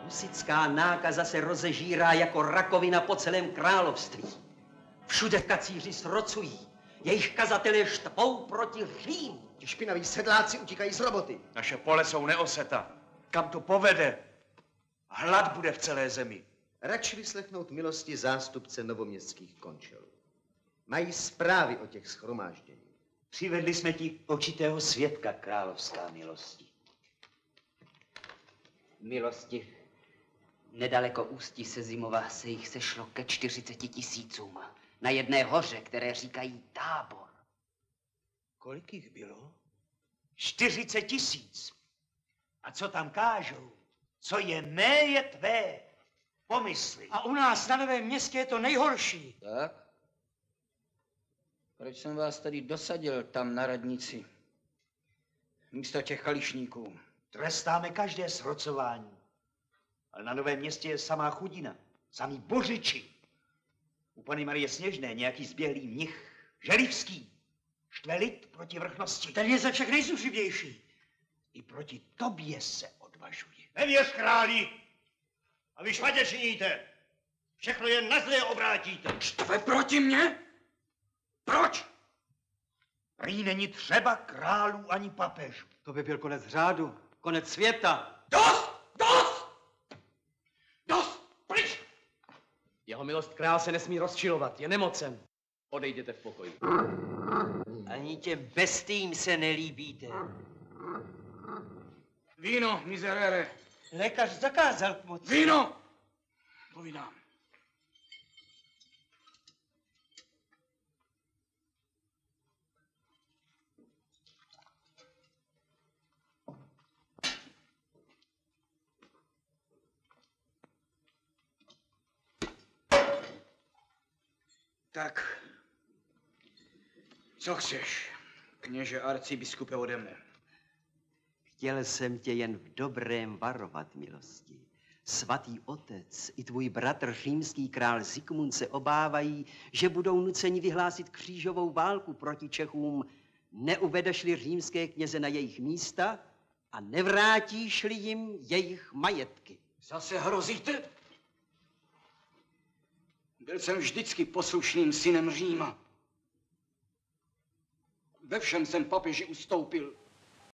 Husitská nákaza se rozežírá jako rakovina po celém království. Všude kacíři srocují. Jejich kazatelé štvou proti Římu. Ti špinaví sedláci utíkají z roboty. Naše pole jsou neoseta. Kam to povede? Hlad bude v celé zemi. Radši vyslechnout milosti zástupce novoměstských končelů. Mají zprávy o těch shromážděních. Přivedli jsme ti očitého svědka, královská milosti. Milosti, nedaleko Ústí Sezimova se jich sešlo ke 40 000. Na jedné hoře, které říkají Tábor. Kolik jich bylo? 40 000. A co tam kážou? Co je mé, je tvé. Pomysli. A u nás na Novém Městě je to nejhorší. Tak? Proč jsem vás tady dosadil tam na radnici? Místo těch kališníků. Trestáme každé srocování. Ale na Novém Městě je samá chudina. Samý bořiči. U Panny Marie Sněžné nějaký zběhlý mnich. Želivský. Štve lid proti vrchnosti. Ten je ze všech nejzuřivější. I proti tobě se odvažuje. Nevěř králi! A vy špatně činíte. Všechno jen na zlé obrátíte. Štve proti mně? Proč? Prý není třeba králů ani papežů. To by byl konec řádu, konec světa. Dost! Dost! Dost! Pryč! Jeho milost král se nesmí rozčilovat, je nemocen. Odejděte v pokoji. Ani těm bestím se nelíbíte. Víno, miserere. Lékař zakázal k moci. Víno! Povídám. Tak, co chceš, kněže arcibiskupe ode mne? Chtěl jsem tě jen v dobrém varovat, milosti. Svatý otec i tvůj bratr římský král Zikmund se obávají, že budou nuceni vyhlásit křížovou válku proti Čechům, neuvedeš-li římské kněze na jejich místa a nevrátíš-li jim jejich majetky. Zase hrozíte? Byl jsem vždycky poslušným synem Říma. Ve všem jsem papeži ustoupil.